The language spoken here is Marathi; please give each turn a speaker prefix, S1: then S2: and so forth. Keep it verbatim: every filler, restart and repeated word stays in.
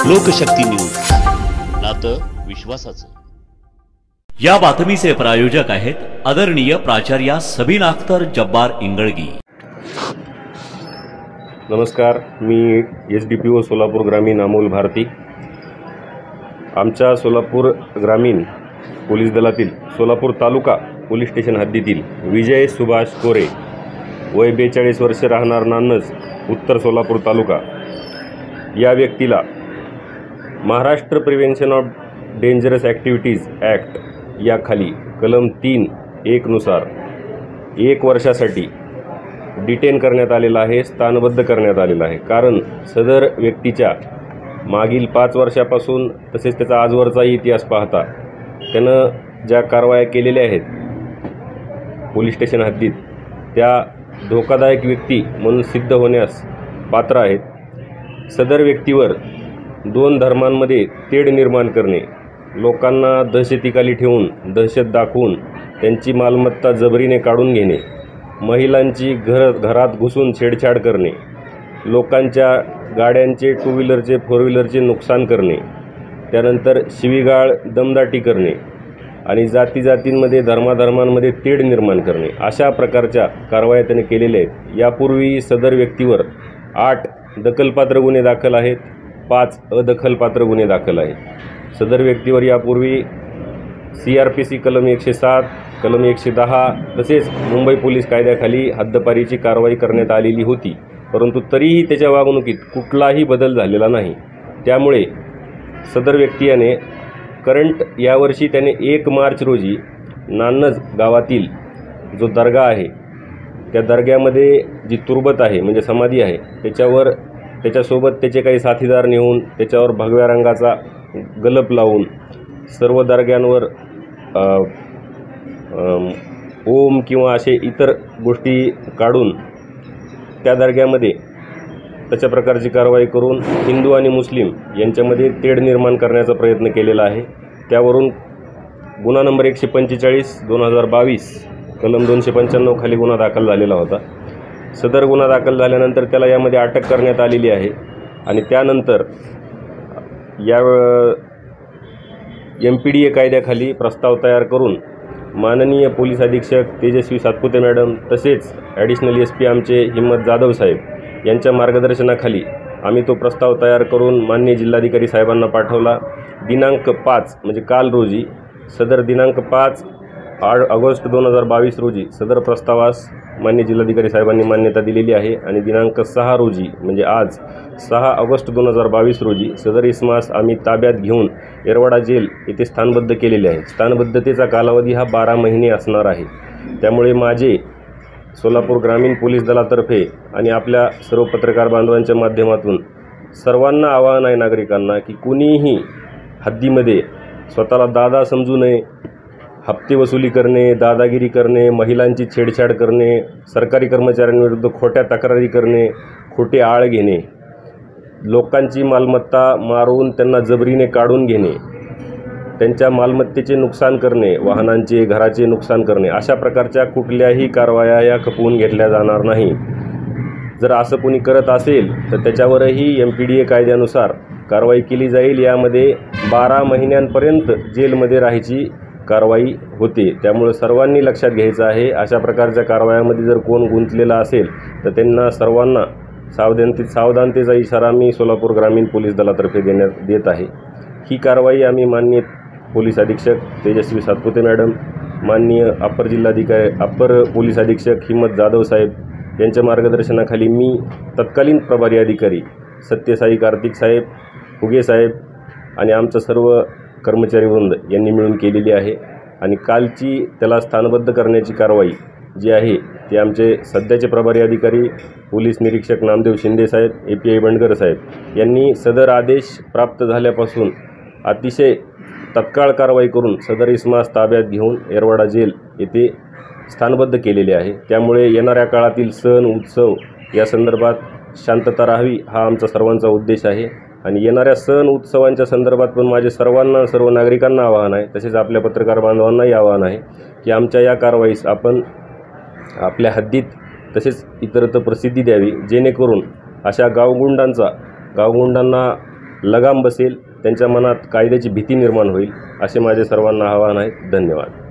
S1: लोकशक्ती न्यूज, नातं विश्वासाचं।
S2: या बातमीचे प्रायोजक आहेत आदरणीय प्राचार्य सबीन अख्तर जब्बार इंगळगी।
S3: नमस्कार, मी S D P O Solapur ग्रामीण अमोल भारती। आमच्या सोलापूर ग्रामीण पोलीस दलातील सोलापूर तालुका पोलीस स्टेशन हद्दीतील विजय सुभाष कोरे, वय बेचाळीस वर्षे, राहणार नान्नज, उत्तर सोलापूर तालुका, या व्यक्तीला Maharashtra prevention of dangerous activities act या खाली कलम तीन एक नुसार एक वर्षासाठी डिटेन करण्यात आलेला आहे, स्थानबद्ध करण्यात आलेला आहे। कारण सदर व्यक्तीच्या मागील पाच वर्षापासून तसेच त्याचा आजवरचाही इतिहास पाहता त्यानं ज्या कारवाया केलेल्या आहेत पोलीस स्टेशन हद्दीत, त्या धोकादायक व्यक्ती म्हणून सिद्ध होण्यास पात्र आहेत। सदर व्यक्तीवर दोन धर्मांमध्ये तेढ निर्माण करणे, लोकांना दहशतीखाली ठेवून दहशत दाखवून त्यांची मालमत्ता जबरीने काढून घेणे, महिलांची घर घरात घुसून छेडछाड करणे, लोकांच्या गाड्यांचे टू व्हीलरचे फोर व्हीलरचे नुकसान करणे, त्यानंतर शिवीगाळ दमदाटी करणे आणि जाती जातींमध्ये धर्माधर्मांमध्ये तेढ निर्माण करणे, अशा प्रकारच्या कारवाया त्याने केलेल्या आहेत। यापूर्वी सदर व्यक्तीवर आठ दखलपात्र गुन्हे दाखल आहेत, पाच अदखलपात्र गुन्हे दाखल आहेत। सदर व्यक्तीवर यापूर्वी सी आर पी सी कलम एकशे सात, कलम एकशे दहा तसेच मुंबई पोलीस कायद्याखाली हद्दपारीची कारवाई करण्यात आलेली होती, परंतु तरीही त्याच्या वागणुकीत कुठलाही बदल झालेला नाही। त्यामुळे सदर व्यक्ती याने करंट यावर्षी त्याने एक मार्च रोजी नान्नज गावातील जो दर्गा आहे त्या दर्ग्यामध्ये जी तुरबत आहे म्हणजे समाधी आहे त्याच्यावर त्याच्यासोबत त्याचे काही साथीदार नेऊन त्याच्यावर भगव्या रंगाचा गलप लावून सर्व दर्ग्यांवर ओम किंवा असे इतर गोष्टी काढून त्या दर्ग्यामध्ये तशा प्रकारची कारवाई करून हिंदू आणि मुस्लिम यांच्यामध्ये तेढ निर्माण करण्याचा प्रयत्न केलेला आहे। त्यावरून गुन्हा नंबर एकशे पंचेचाळीस दोन हजार बावीस कलम दोनशे पंच्याण्णव खाली गुन्हा दाखल झालेला होता। सदर गुन्हा दाखल झाल्यानंतर त्याला यामध्ये अटक करण्यात आलेली आहे आणि त्यानंतर या एम पी डी ए कायद्याखाली प्रस्ताव तयार करून माननीय पोलीस अधीक्षक तेजस्वी सातपुते मॅडम तसेच ॲडिशनल एस पी आमचे हिम्मत जाधव साहेब यांच्या मार्गदर्शनाखाली आम्ही तो प्रस्ताव तयार करून माननीय जिल्हाधिकारी साहेबांना पाठवला। दिनांक पाच म्हणजे काल रोजी सदर दिनांक पाच आठ ऑगस्ट दोन हजार बावीस रोजी सदर प्रस्तावास माननीय जिल्हाधिकारी साहेबांनी मान्यता दिलेली आहे आणि दिनांक सहा रोजी म्हणजे आज सहा ऑगस्ट दोन हजार बावीस रोजी सदर इसमास आम्ही ताब्यात घेऊन येरवडा जेल येथे स्थानबद्ध केलेले आहे। स्थानबद्धतेचा कालावधी हा बारा महिने असणार आहे। त्यामुळे माझे सोलापूर ग्रामीण पोलीस दलातर्फे आणि आपल्या सर्व पत्रकार बांधवांच्या माध्यमातून सर्वांना आवाहन आहे नागरिकांना की कुणीही हद्दीमध्ये स्वतःला दादा समजू नये, हप्ते वसुली करणे, दादागिरी करणे, महिलांची छेडछाड करणे, सरकारी कर्मचाऱ्यांविरुद्ध खोट्या तक्रारी करणे, खोटे आळ घेणे, लोकांची मालमत्ता मारून त्यांना जबरीने काढून घेणे, त्यांच्या मालमत्तेचे नुकसान करणे, वाहनांचे घराचे नुकसान करणे, अशा प्रकारच्या कुठल्याही कारवाया या खपवून घेतल्या जाणार नाही। जर असं कोणी करत असेल तर त्याच्यावरही एम पी डी ए कायद्यानुसार कारवाई केली जाईल। यामध्ये बारा महिन्यांपर्यंत जेलमध्ये राहायची कारवाई होते। त्यामुळे सर्वांनी लक्षात घ्यायचं आहे, अशा प्रकारच्या कारवायामध्ये जर कोण गुंतलेला असेल तर त्यांना सर्वांना सावधानते सावधानतेचा इशारा मी सोलापूर ग्रामीण पोलीस दलातर्फे देण्यात देत आहे। ही कारवाई आम्ही माननीय पोलीस अधीक्षक तेजस्वी सातपुते मॅडम, माननीय अपर जिल्हाधिकारी अपर पोलीस अधीक्षक हिम्मत जाधव साहेब यांच्या मार्गदर्शनाखाली मी तत्कालीन प्रभारी अधिकारी सत्यसाई कार्तिक साहेब, हुगे साहेब आणि आमचं सर्व कर्मचारीवृंद यांनी मिळून केलेली आहे। आणि कालची त्याला स्थानबद्ध करण्याची कारवाई जी आहे ती आमचे सध्याचे प्रभारी अधिकारी पोलीस निरीक्षक नामदेव शिंदे साहेब, ए पी आय बंडकर साहेब यांनी सदर आदेश प्राप्त झाल्यापासून अतिशय तत्काळ कारवाई करून सदर इसमास ताब्यात घेऊन येरवडा जेल येथे स्थानबद्ध केलेले आहे। त्यामुळे येणाऱ्या काळातील सण उत्सव या संदर्भात शांतता राहावी हा आमचा सर्वांचा उद्देश आहे। आणि येणाऱ्या सण उत्सवांच्या संदर्भात पण माझे सर्वांना सर्व नागरिकांना आवाहन आहे, तसेच आपल्या पत्रकार बांधवांनाही आवाहन आहे की आमच्या या कारवाईस आपण आपल्या हद्दीत तसेच इतरत्र प्रसिद्धी द्यावी, जेणेकरून अशा गावगुंडांचा गावगुंडांना लगाम बसेल, त्यांच्या मनात कायद्याची भीती निर्माण होईल, असे माझे सर्वांना आवाहन आहे. धन्यवाद.